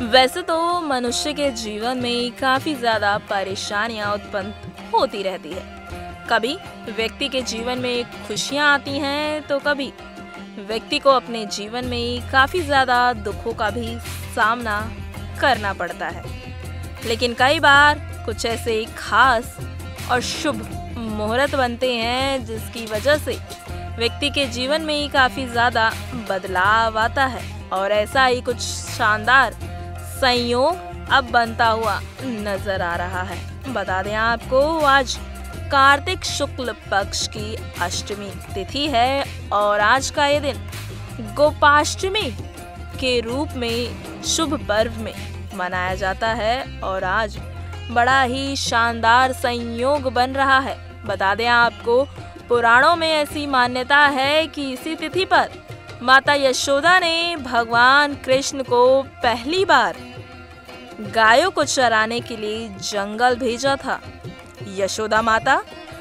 वैसे तो मनुष्य के जीवन में काफी ज्यादा परेशानियां उत्पन्न होती रहती है। कभी व्यक्ति के जीवन में खुशियां आती हैं तो कभी व्यक्ति को अपने जीवन में काफी ज्यादा दुखों का भी सामना करना पड़ता है। लेकिन कई बार कुछ ऐसे खास और शुभ मुहूर्त बनते हैं जिसकी वजह से व्यक्ति के जीवन में ही काफी ज्यादा बदलाव आता है और ऐसा ही कुछ शानदार संयोग अब बनता हुआ नजर आ रहा है। बता दें आपको, आज कार्तिक शुक्ल पक्ष की अष्टमी तिथि है और आज का ये दिन गोपाष्टमी के रूप में शुभ पर्व में मनाया जाता है और आज बड़ा ही शानदार संयोग बन रहा है। बता दें आपको, पुराणों में ऐसी मान्यता है कि इसी तिथि पर माता यशोदा ने भगवान कृष्ण को पहली बार गायों को चराने के लिए जंगल भेजा था। यशोदा माता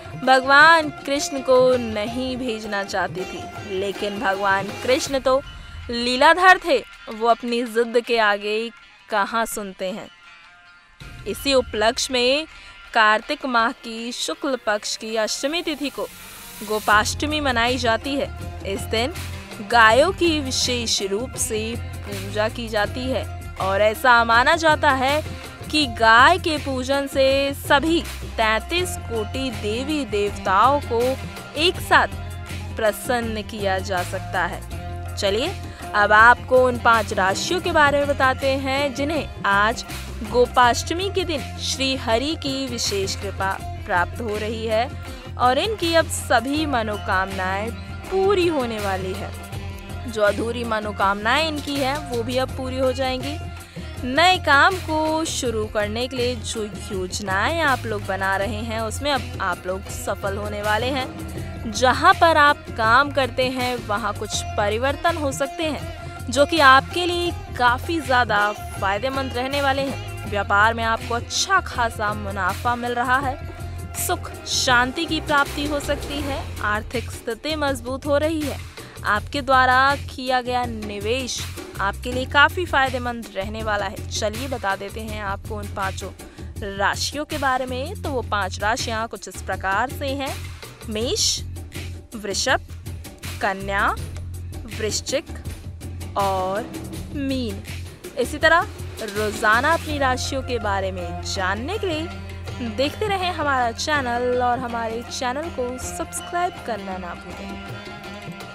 भगवान कृष्ण को नहीं भेजना चाहती थी, लेकिन भगवान कृष्ण तो लीलाधर थे, वो अपनी जिद के आगे कहाँ सुनते हैं। इसी उपलक्ष्य में कार्तिक माह की शुक्ल पक्ष की अष्टमी तिथि को गोपाष्टमी मनाई जाती है। इस दिन गायों की विशेष रूप से पूजा की जाती है और ऐसा माना जाता है कि गाय के पूजन से सभी 33 कोटि देवी देवताओं को एक साथ प्रसन्न किया जा सकता है। चलिए अब आपको उन 5 राशियों के बारे में बताते हैं जिन्हें आज गोपाष्टमी के दिन श्री हरि की विशेष कृपा प्राप्त हो रही है और इनकी अब सभी मनोकामनाएं पूरी होने वाली है। जो अधूरी मनोकामनाएं इनकी है वो भी अब पूरी हो जाएंगी। नए काम को शुरू करने के लिए जो योजनाएं आप लोग बना रहे हैं उसमें अब आप लोग सफल होने वाले हैं। जहां पर आप काम करते हैं वहां कुछ परिवर्तन हो सकते हैं जो कि आपके लिए काफी ज्यादा फायदेमंद रहने वाले हैं। व्यापार में आपको अच्छा खासा मुनाफा मिल रहा है। सुख शांति की प्राप्ति हो सकती है। आर्थिक स्थिति मजबूत हो रही है। आपके द्वारा किया गया निवेश आपके लिए काफी फायदेमंद रहने वाला है। चलिए बता देते हैं आपको उन 5 राशियों के बारे में। तो वो 5 राशियां कुछ इस प्रकार से हैं: मेष, वृषभ, कन्या, वृश्चिक और मीन। इसी तरह रोजाना अपनी राशियों के बारे में जानने के लिए देखते रहें हमारा चैनल और हमारे चैनल को सब्सक्राइब करना ना भूलें।